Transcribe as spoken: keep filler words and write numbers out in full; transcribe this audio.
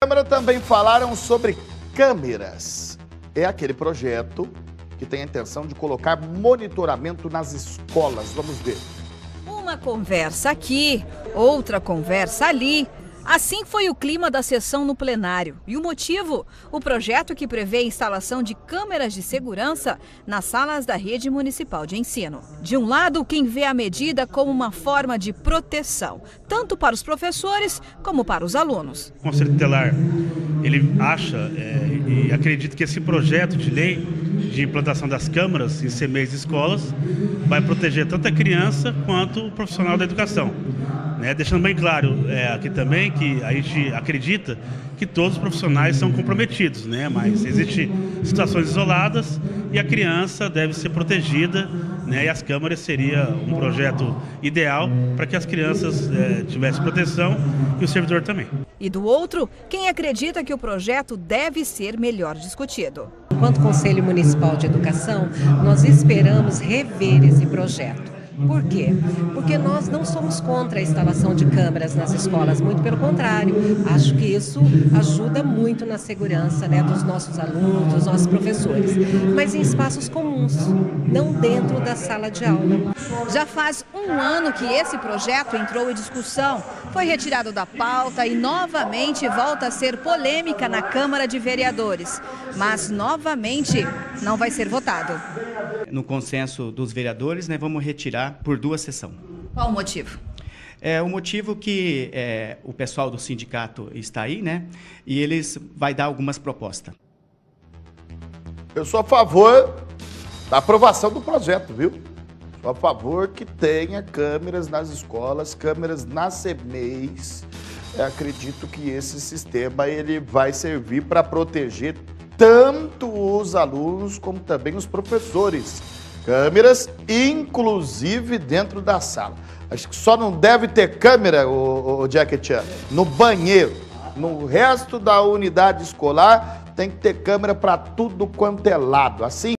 Câmara também falaram sobre câmeras. É aquele projeto que tem a intenção de colocar monitoramento nas escolas. Vamos ver. Uma conversa aqui, outra conversa ali. Assim foi o clima da sessão no plenário. E o motivo? O projeto que prevê a instalação de câmeras de segurança nas salas da rede municipal de ensino. De um lado, quem vê a medida como uma forma de proteção, tanto para os professores como para os alunos. O Conselho Tutelar, ele acha é, e acredita que esse projeto de lei de implantação das câmeras em C M Es e escolas vai proteger tanto a criança quanto o profissional da educação. Né? Deixando bem claro é, aqui também que a gente acredita que todos os profissionais são comprometidos, né? Mas existem situações isoladas e a criança deve ser protegida, né? E as câmeras seria um projeto ideal para que as crianças é, tivessem proteção e o servidor também. E do outro, quem acredita que o projeto deve ser melhor discutido. Enquanto Conselho Municipal de Educação, nós esperamos rever esse projeto. Por quê? Porque nós não somos contra a instalação de câmeras nas escolas, muito pelo contrário. Acho que isso ajuda muito na segurança, né, dos nossos alunos, dos nossos professores. Mas em espaços comuns, não dentro da sala de aula. Já faz um ano que esse projeto entrou em discussão, foi retirado da pauta e novamente volta a ser polêmica na Câmara de Vereadores. Mas novamente não vai ser votado. No consenso dos vereadores, né, vamos retirar por duas sessões. Qual o motivo? É o motivo que é, o pessoal do sindicato está aí, né? E eles vai dar algumas propostas. Eu sou a favor da aprovação do projeto, viu? Sou a favor que tenha câmeras nas escolas, câmeras nas C M Es. Eu acredito que esse sistema ele vai servir para proteger tanto os alunos como também os professores. Câmeras, inclusive dentro da sala. Acho que só não deve ter câmera, o, o Jackie Chan, no banheiro. No resto da unidade escolar tem que ter câmera para tudo quanto é lado. Assim